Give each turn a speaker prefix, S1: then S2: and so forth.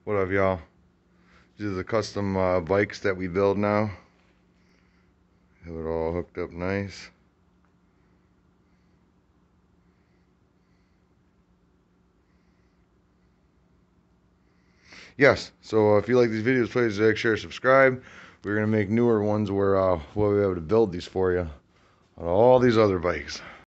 S1: What up, y'all? These are the custom bikes that we build now. Have it all hooked up nice. Yes, so if you like these videos, please like, share, subscribe. We're going to make newer ones where we'll be able to build these for you on all these other bikes.